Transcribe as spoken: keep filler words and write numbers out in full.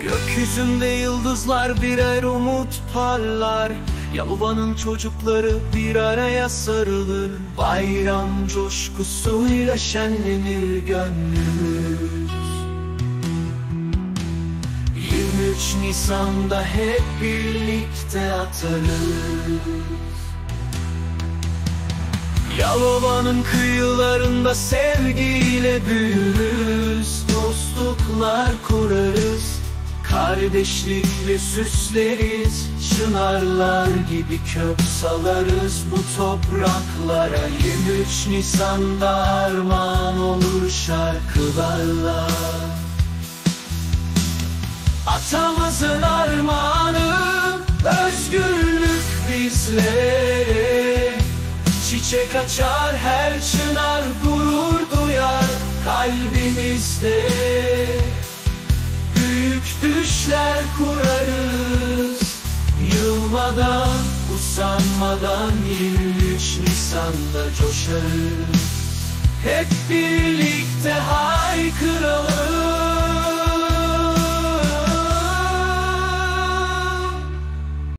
Gökyüzünde yıldızlar birer umut parlar. Yalova'nın çocukları bir araya sarılır. Bayram coşkusuyla şenlenir gönlümüz. yirmi üç Nisan'da hep birlikte atarız. Yalova'nın kıyılarında sevgiyle büyürüz. Dostluklar kurarız, kardeşlikle süsleriz. Çınarlar gibi kök salarız bu topraklara. yirmi üç Nisan'da armağan olur şarkılarla. Atamızın armağanı özgürlük bizlere. Çiçek açar her çınar, gurur duyar kalbimizde. Büyük düşler kurarız, yılmadan, usanmadan yirmi üç Nisan'da coşarız. Hep birlikte haykıralım.